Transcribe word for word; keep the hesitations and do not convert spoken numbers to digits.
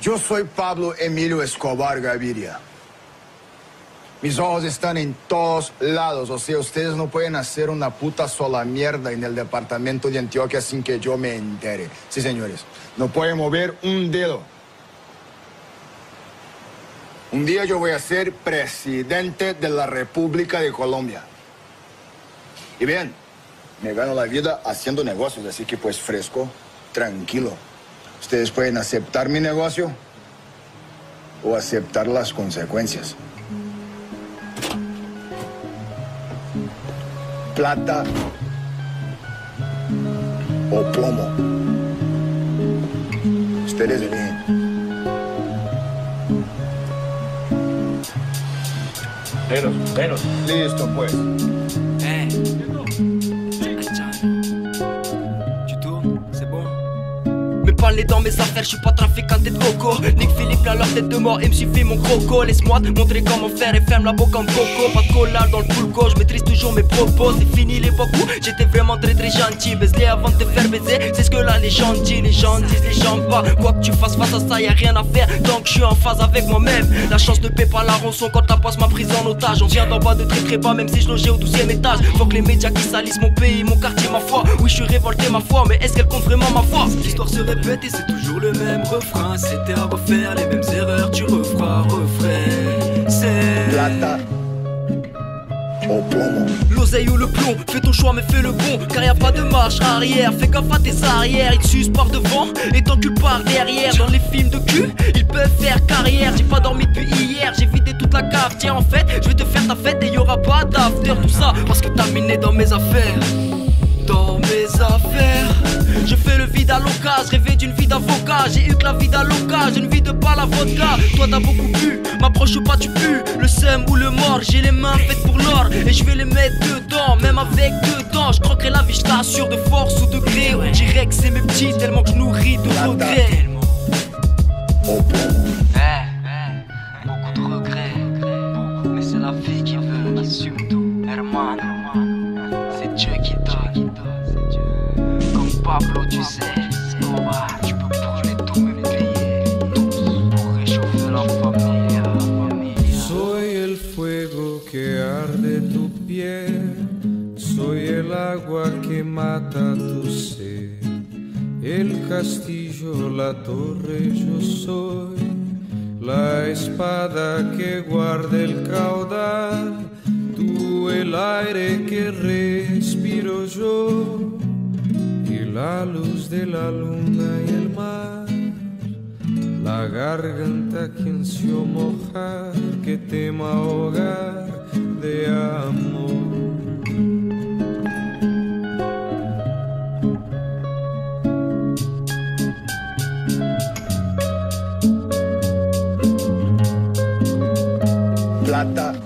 Yo soy Pablo Emilio Escobar Gaviria. Mis ojos están en todos lados. O sea, ustedes no pueden hacer una puta sola mierda en el departamento de Antioquia sin que yo me entere. Sí, señores. No pueden mover un dedo. Un día yo voy a ser presidente de la República de Colombia. Y bien, me gano la vida haciendo negocios, así que pues fresco, tranquilo. Ustedes pueden aceptar mi negocio o aceptar las consecuencias. Plata o plomo. Ustedes eligen. Menos, menos. Listo, pues. Hey. Tu tournes, c'est bon. Me parler dans mes affaires, je suis pas trafiquant de coco. Nick Philippe, la leur tête de mort, et me suffit mon croco. Laisse-moi te montrer comment faire et ferme la boca en coco. Pas de collard dans le pulco, je maîtrise toujours mes propos. C'est fini l'époque où j'étais vraiment très très gentil. Baise-les avant de te faire baiser, c'est ce que la légende dit. Les gens disent, les gens pas. Quoi que tu fasses face à ça, y'a rien à faire. Tant que je suis en phase avec moi-même. La chance ne paie pas la rançon quand la poisse m'a prise en otage. On vient d'en bas de très très bas, même si je logeais au douzième étage. Faut que les médias qui salissent mon pays, mon quartier, ma foi. Oui, je suis révolté, ma foi, mais est-ce qu'elle compte vraiment ma foi? L'histoire se répète et c'est toujours le même refrain. C'était à refaire les mêmes erreurs, tu referas, refrais. C'est Plata o plomo. l'oseille ou le plomb, fais ton choix mais fais le bon. Car y a pas de marche arrière, fais gaffe à tes arrières. Ils te sucent par devant et t'enculent par derrière. Dans les films de cul, ils peuvent faire carrière. J'ai pas dormi depuis hier, j'ai vidé toute la cafetière. En fait, je vais te faire ta fête et y aura pas d'after. Tout ça parce que t'as miné dans mes affaires. Dans mes affaires, je fais le vide à l'occasion, rêver d'une vie d'avocat. J'ai eu que la vie d'aloca, je ne vis de pas la vodka. Toi t'as beaucoup bu, m'approche pas tu pues. Le seum ou le mort, j'ai les mains faites pour l'or. Et je vais les mettre dedans, même avec deux dents. Je croquerai la vie, je t'assure, de force ou de gré. On dirait que c'est mes petits, tellement que je nourris de regrets. O plomo. Eh, beaucoup de regrets, mais c'est la vie qui veut, qui assume tout. Hermano, c'est Dieu qui donne. Comme Pablo, tu sais, Escobar, tu peux brûler tous mes billets, tous pour réchauffer la familia. Soy el fuego que arde tu piel, soy el agua que mata tu sed, el castillo, la torre, yo soy la espada que guarda el caudal, tú el aire que respiro yo, y la luz de la luna y el mar, la garganta que ansió mojar, que temo ahogar de amor. Plata